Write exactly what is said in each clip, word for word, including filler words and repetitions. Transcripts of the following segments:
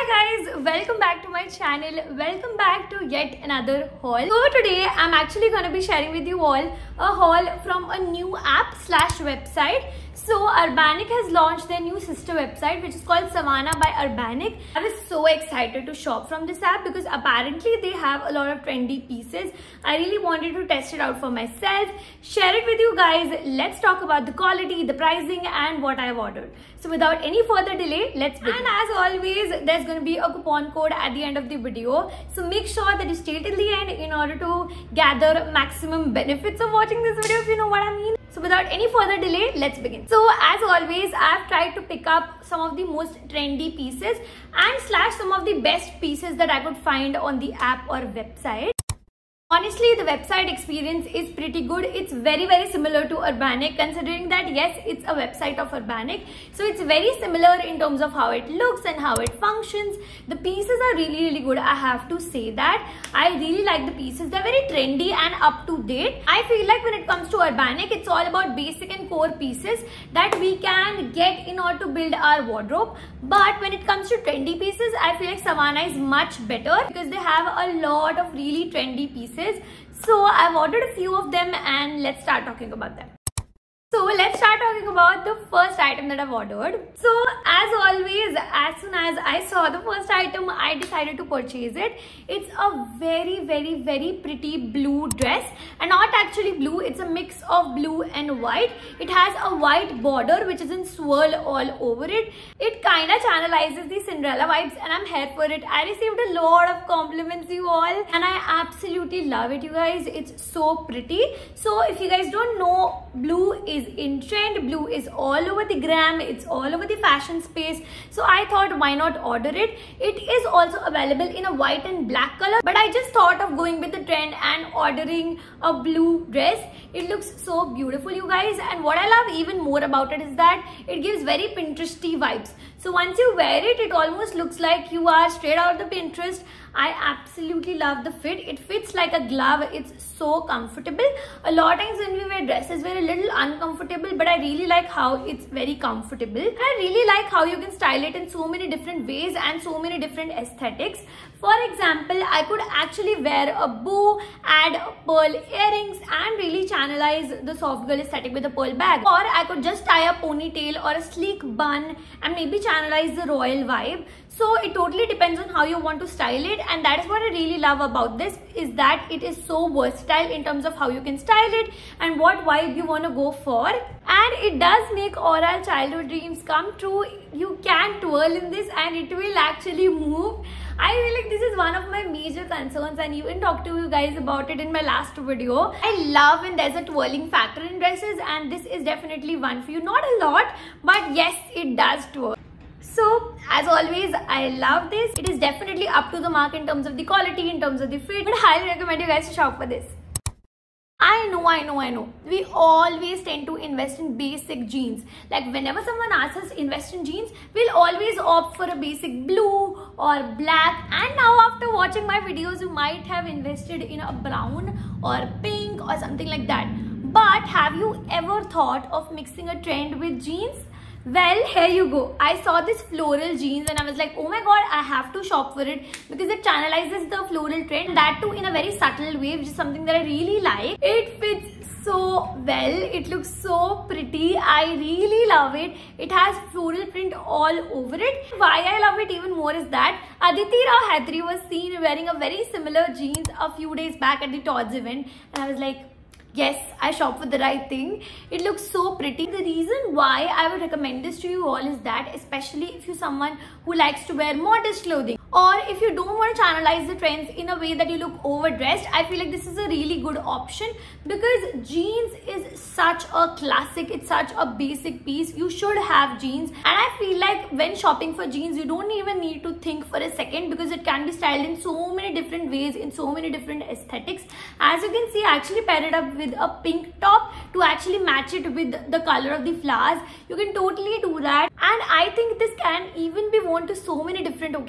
guys, welcome back to my channel. Welcome back to yet another haul. So today I'm actually going to be sharing with you all a haul from a new app slash website. So Urbanic has launched their new sister website which is called Savannah by Urbanic. I was so excited to shop from this app because apparently they have a lot of trendy pieces. I really wanted to test it out for myself, share it with you guys. Let's talk about the quality, the pricing and what I've ordered. So without any further delay, let's begin. And as always, there's going to be a coupon code at the end of the video. So make sure that you stay till the end in order to gather maximum benefits of watching this video, if you know what I mean. So without any further delay, let's begin. So as always, I've tried to pick up some of the most trendy pieces and slash some of the best pieces that I could find on the app or website. Honestly, the website experience is pretty good. It's very very similar to Urbanic, considering that yes, it's a website of Urbanic. So it's very similar in terms of how it looks and how it functions. The pieces are really really good. I have to say that. I really like the pieces. They're very trendy and up to date. I feel like when it comes to Urbanic, it's all about basic and core pieces that we can get in order to build our wardrobe. But when it comes to trendy pieces, I feel like Savannah is much better because they have a lot of really trendy pieces. So I've ordered a few of them and let's start talking about them. So let's start talking about the first item that I've ordered. So as always, as soon as I saw the first item, I decided to purchase it. It's a very very very pretty blue dress, and not actually blue, it's a mix of blue and white. It has a white border which is in swirl all over it. It kind of channelizes the Cinderella vibes and I'm here for it. I received a lot of compliments, you all, and I absolutely love it, you guys. It's so pretty. So if you guys don't know, blue is in trend. Blue is all over the gram, it's all over the fashion space. So I thought, why not order it? It is also available in a white and black color, but I just thought of going with the trend and ordering a blue dress. It looks so beautiful, you guys, and what I love even more about it is that it gives very Pinteresty vibes. So once you wear it, it almost looks like you are straight out of the Pinterest. I absolutely love the fit. It fits like a glove. It's so comfortable. A lot of times when we wear dresses, we're a little uncomfortable, but I really like how it's very comfortable. And I really like how you can style it in so many different ways and so many different aesthetics. For example, I could actually wear a bow, add pearl earrings and really channelize the soft girl aesthetic with a pearl bag. Or I could just tie a ponytail or a sleek bun and maybe channelize the royal vibe. So it totally depends on how you want to style it, and that is what I really love about this, is that it is so versatile in terms of how you can style it and what vibe you want to go for. And it does make all our childhood dreams come true. You can twirl in this and it will actually move. I feel like this is one of my major concerns, and even talked to you guys about it in my last video. I love when there's a twirling factor in dresses, and this is definitely one for you. Not a lot, but yes, it does twirl. So as always, I love this. It is definitely up to the mark in terms of the quality, in terms of the fit. But I highly recommend you guys to shop for this. I know, I know, I know. We always tend to invest in basic jeans. Like whenever someone asks us to invest in jeans, we'll always opt for a basic blue or black. And now after watching my videos, you might have invested in a brown or pink or something like that. But have you ever thought of mixing a trend with jeans? Well, here you go. I saw this floral jeans and I was like, oh my god, I have to shop for it because it channelizes the floral trend, that too in a very subtle way, which is something that I really like. It fits so well. It looks so pretty. I really love it. It has floral print all over it. Why I love it even more is that Aditi Rao Hedri was seen wearing a very similar jeans a few days back at the Tod's event, and I was like, yes, I shop for the right thing. It looks so pretty. The reason why I would recommend this to you all is that, especially if you're someone who likes to wear modest clothing, or if you don't want to channelize the trends in a way that you look overdressed, I feel like this is a really good option because jeans is such a classic. It's such a basic piece. You should have jeans, and I feel like when shopping for jeans, you don't even need to think for a second because it can be styled in so many different ways, in so many different aesthetics. As you can see, I actually paired it up with a pink top to actually match it with the color of the flowers. You can totally do that, and I think this can even be worn to so many different occasions, to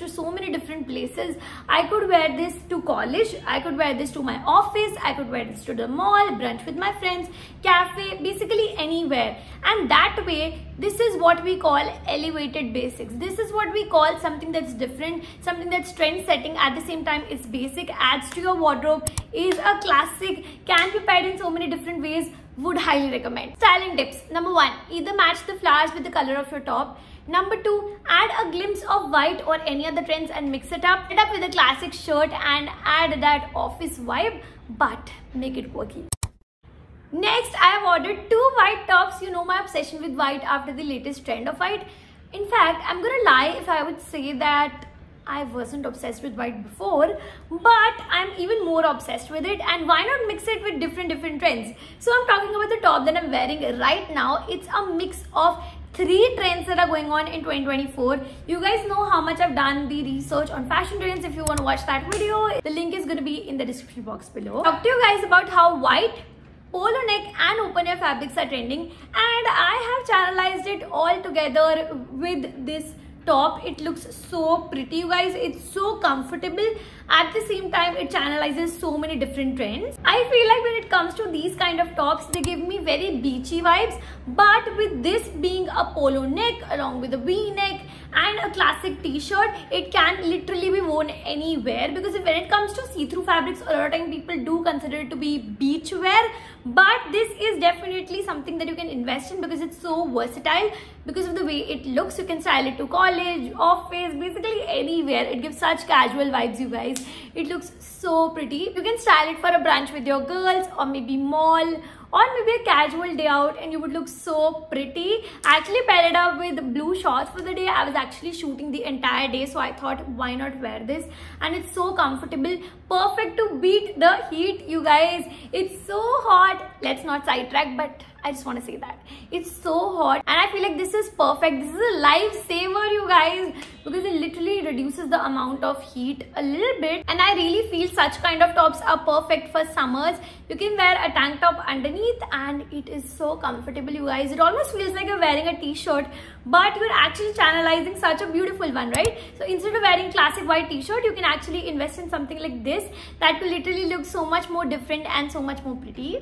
to so many different places. I could wear this to college, I could wear this to my office, I could wear this to the mall, brunch with my friends, cafe, basically anywhere. And that way, this is what we call elevated basics. This is what we call something that's different, something that's trend setting, at the same time it's basic, adds to your wardrobe, is a classic, can be paired in so many different ways. Would highly recommend. Styling tips. Number one, either match the flowers with the color of your top. Number two, add a glimpse of white or any other trends and mix it up. Set up with a classic shirt and add that office vibe, but make it quirky. Next, I have ordered two white tops. You know my obsession with white after the latest trend of white. In fact, I'm gonna lie if I would say that I wasn't obsessed with white before, but I'm even more obsessed with it. And why not mix it with different different trends? So I'm talking about the top that I'm wearing right now. It's a mix of three trends that are going on in twenty twenty-four. You guys know how much I've done the research on fashion trends. If you want to watch that video, the link is going to be in the description box below. Talk to you guys about how white, polo neck and open air fabrics are trending, and I have channelized it all together with this top. It looks so pretty, you guys. It's so comfortable. At the same time, it channelizes so many different trends. I feel like when it comes to these kind of tops, they give me very beachy vibes, but with this being a polo neck along with a v-neck and a classic t-shirt, it can literally be worn anywhere, because when it comes to see-through fabrics, a lot of time people do consider it to be beach wear, but this is definitely something that you can invest in because it's so versatile. Because of the way it looks, you can style it to college, office, basically anywhere. It gives such casual vibes, you guys. It looks so pretty. You can style it for a brunch with your girls, or maybe mall, or maybe a casual day out, and you would look so pretty. I actually paired it up with blue shorts for the day. I was actually shooting the entire day, so I thought, why not wear this? And it's so comfortable, perfect to beat the heat, you guys. It's so hot. Let's not sidetrack, but I just want to say that it's so hot, and I feel like this is perfect. This is a lifesaver, you guys, because it literally reduces the amount of heat a little bit. And I really feel such kind of tops are perfect for summers. You can wear a tank top underneath and it is so comfortable, you guys. It almost feels like you're wearing a t-shirt, but you're actually channelizing such a beautiful one, right? So instead of wearing classic white t-shirt, you can actually invest in something like this that will literally look so much more different and so much more pretty.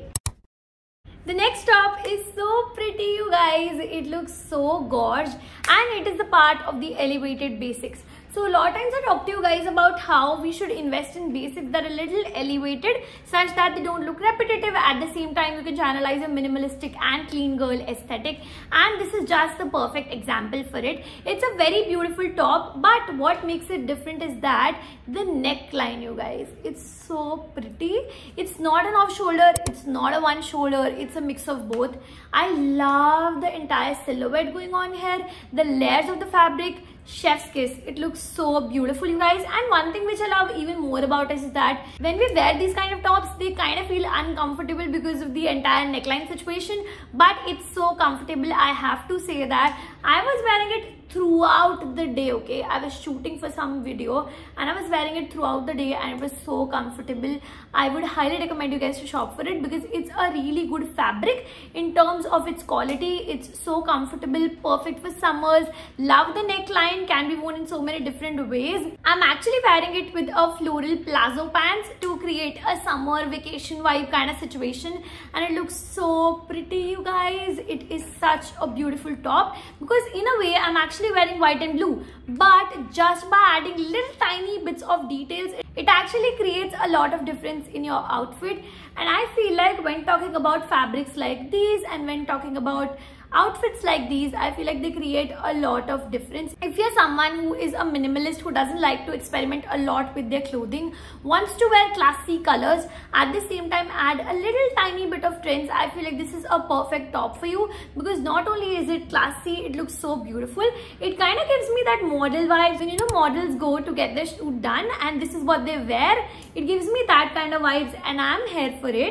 The next top is so pretty, you guys. It looks so gorgeous, and it is the part of the elevated basics. So a lot of times I talk to you guys about how we should invest in basics that are a little elevated, such that they don't look repetitive. At the same time, you can channelize a minimalistic and clean girl aesthetic, and this is just the perfect example for it. It's a very beautiful top, but what makes it different is that the neckline, you guys. It's so pretty. It's not an off shoulder, it's not a one shoulder, it's a mix of both. I love the entire silhouette going on here, the layers of the fabric, chef's kiss. It looks so beautiful, you guys. And one thing which I love even more about it is that when we wear these kind of tops, they kind of feel uncomfortable because of the entire neckline situation, but it's so comfortable. I have to say that I was wearing it throughout the day. Okay, I was shooting for some video and I was wearing it throughout the day, and it was so comfortable. I would highly recommend you guys to shop for it because it's a really good fabric in terms of its quality. It's so comfortable, perfect for summers. Love the neckline, can be worn in so many different ways. I'm actually wearing it with a floral palazzo pants to create a summer vacation vibe kind of situation, and it looks so pretty, you guys. It is such a beautiful top because in a way I'm actually wearing white and blue, but just by adding little tiny bits of details, it actually creates a lot of difference in your outfit. And I feel like when talking about fabrics like these and when talking about outfits like these, I feel like they create a lot of difference. If you're someone who is a minimalist, who doesn't like to experiment a lot with their clothing, wants to wear classy colors, at the same time add a little tiny bit of trends, I feel like this is a perfect top for you, because not only is it classy, it looks so beautiful. It kind of gives me that model vibes, and you know, models go to get their shoot done and this is what they wear. It gives me that kind of vibes, and I'm here for it.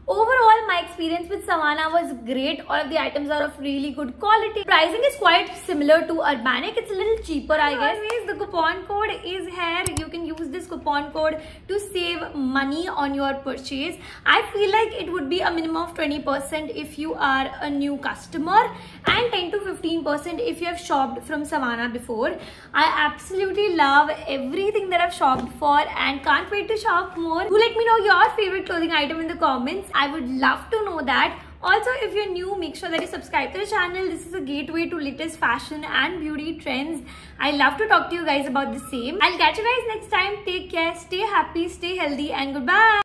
Overall, my experience with Savana was great. All of the items are of really good quality. Pricing is quite similar to Urbanic. It's a little cheaper, I guess. Anyways, the coupon code is here. You can use this coupon code to save money on your purchase. I feel like it would be a minimum of twenty percent if you are a new customer and ten to fifteen percent if you have shopped from Savana before. I absolutely love everything that I've shopped for and can't wait to shop more. Do let me know your favorite clothing item in the comments. I would love to know that. Also, if you're new, make sure that you subscribe to the channel. This is a gateway to latest fashion and beauty trends. I love to talk to you guys about the same. I'll catch you guys next time. Take care, stay happy, stay healthy, and goodbye.